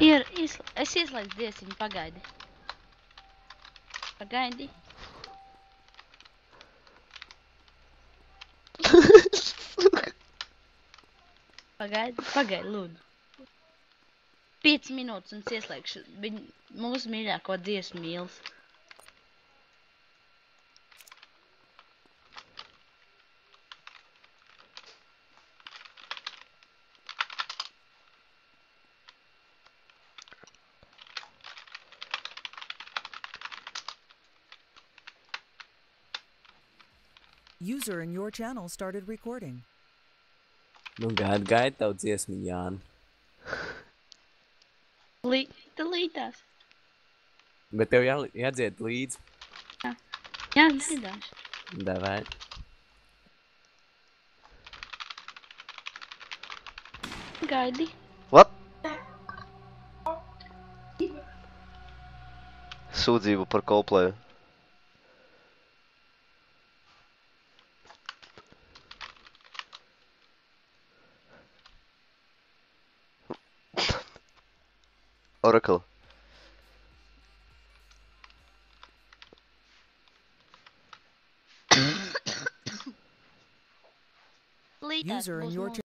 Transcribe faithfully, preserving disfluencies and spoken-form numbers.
Ir, izla... Es ieslēdzu dziesmu, pagaidi. Pagaidi. Pagaidi, pagaidi, lūdzu. piecas minūtes un es ieslēgšu viņu mūsu mīļāko dziesmu mīls. User in your channel started recording. Nu, gaidi, gaidi tavu dziesmu, Jāni. Līta lītās. Bet tev jā, jādzied līdzi. Jā, jā, dziedāšu. Davai. Gaidi. What? Sūdzību par Coldplay. Oracle. Lītās User in būs your mūsu